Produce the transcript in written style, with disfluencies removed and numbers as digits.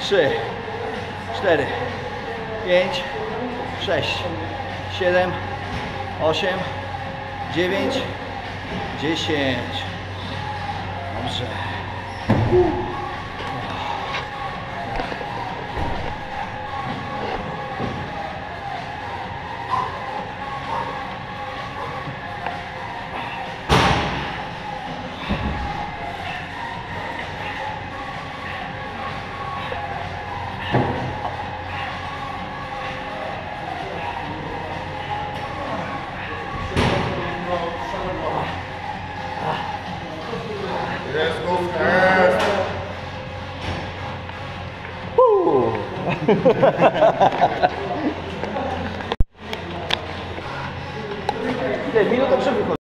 3, 4, 5, 6, 7, 8, 9, 10. Dobrze. Minuta przewychodzi.